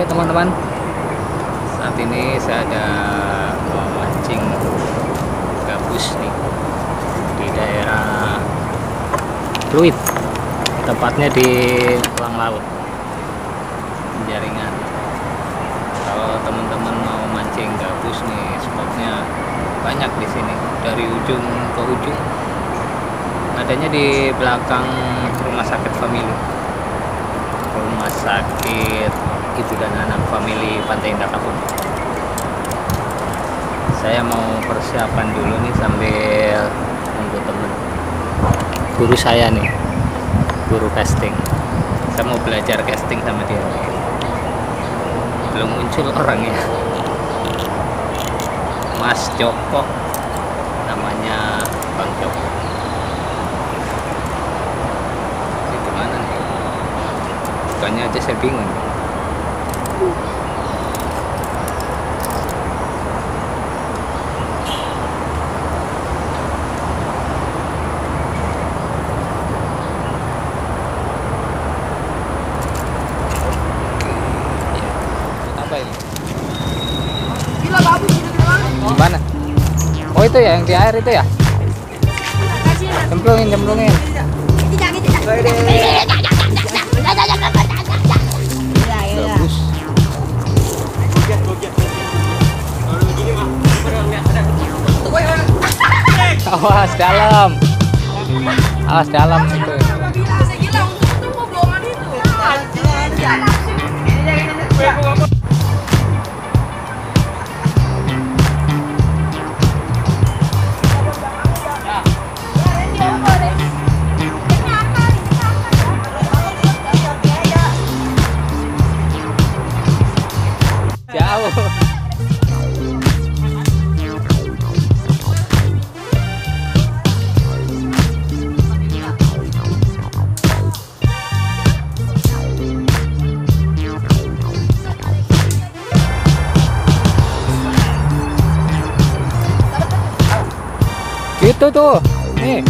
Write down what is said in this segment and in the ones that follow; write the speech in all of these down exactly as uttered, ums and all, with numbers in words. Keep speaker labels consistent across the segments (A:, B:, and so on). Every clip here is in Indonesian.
A: Oke teman-teman, saat ini saya ada memancing gabus nih di daerah Pluit, tepatnya di Pulang Laut Jaringan. Kalau teman-teman mau mancing gabus nih, spotnya banyak di sini dari ujung ke ujung. Adanya di belakang rumah sakit family, rumah sakit Ibu dan Anak Family Pantai Indah Kapuk. Saya mau persiapan dulu nih sambil nunggu temen guru saya nih, guru casting. Saya mau belajar casting sama dia nih. Belum muncul orangnya. Mas Joko, namanya Bang Joko. Itu mana nih? Bukannya aja saya bingung. Gimana? Oh itu ya yang di air itu ya? Cemplungin, cemplungin. Gabus. Awas dalam. Awas dalam itu. Jauh. Gitu tuh. Nih.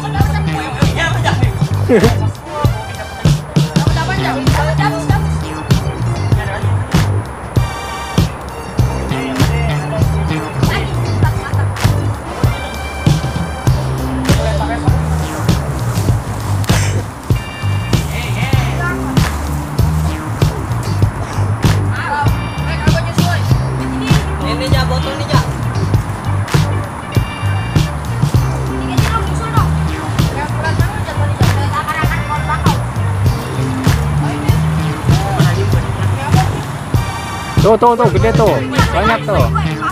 A: Tuh, tuh, tuh, gede tuh, banyak tuh.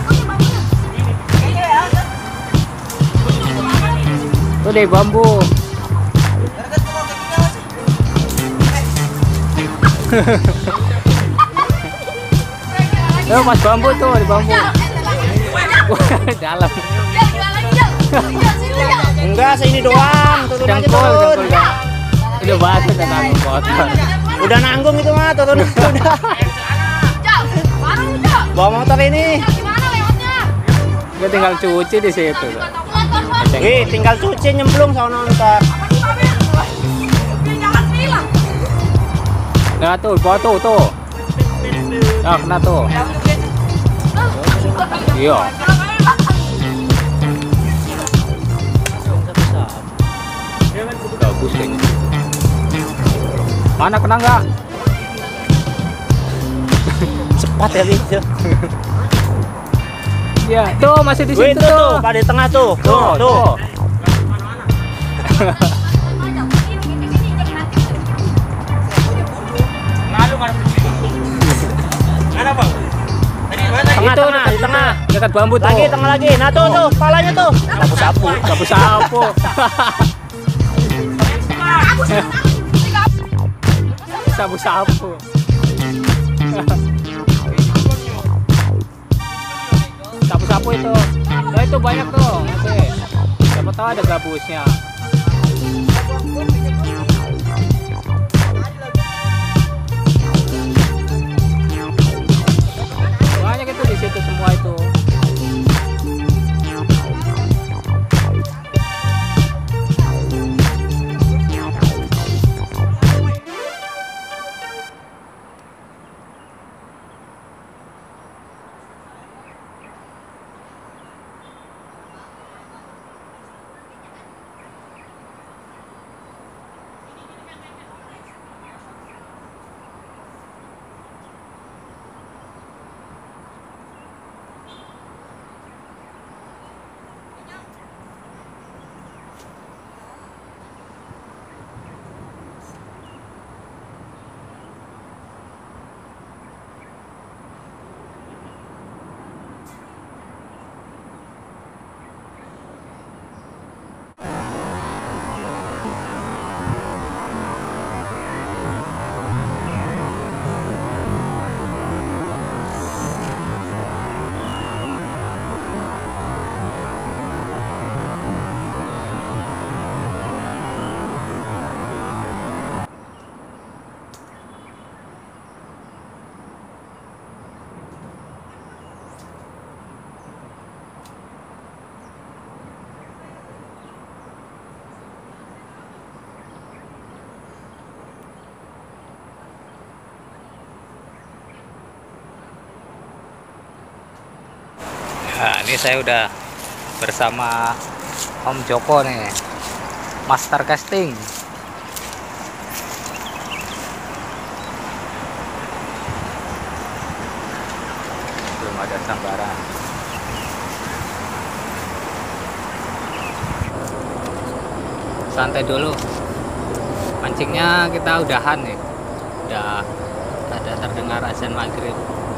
A: Tuh deh bambu. Tuh mas bambu tuh, di bambu. Dalam.
B: Enggak, sini doang, turun aja turun.
A: Udah batu dan nanggung motor.
B: Udah nanggung itu mah, turun udah. Bawa motor ini.
C: Gimana lewatnya?
A: Dia tinggal cuci di situ.
B: Wih, tinggal cuci nyemplung sono ntar.
C: Jangan bilang.
A: Nah tuh, bawa tuh, tuh. Nah, kena tuh. Iya. Bagus kayaknya. Mana kena nggak?
B: Cepat ya itu.
A: Ya, tuh masih di situ.
B: Wih, tuh, tuh, pada di tengah tuh. Tuh, tuh. tuh.
A: Tengah, itu tengah, di tengah, dekat bambu tuh.
B: Lagi, tengah lagi. Nah tuh, tuh, kepalanya tuh.
A: Sapu-sapu, sapu-sapu. Sapu-sapu. Sapu-sapu itu. Nah itu banyak tuh. Masih. Siapa tahu ada gabusnya. Banyak itu di situ semua itu. Nah, ini saya udah bersama Om Joko nih, master casting. Belum ada sambaran. Santai dulu, mancingnya kita udahan nih, udah ada terdengar azan maghrib,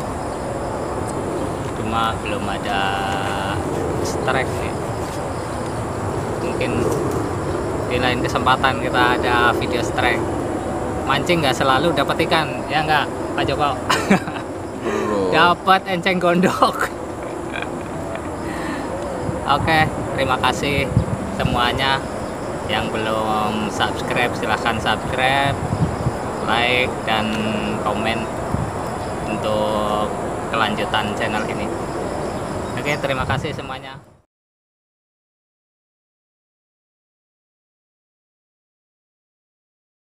A: cuma belum ada strike nih. Mungkin di lain kesempatan kita ada video strike. Mancing nggak selalu dapat ikan, ya nggak Pak Joko? Dapat enceng gondok. Oke, terima kasih semuanya. Yang belum subscribe silahkan subscribe, like, dan komen untuk kelanjutan channel ini. Oke, terima kasih semuanya.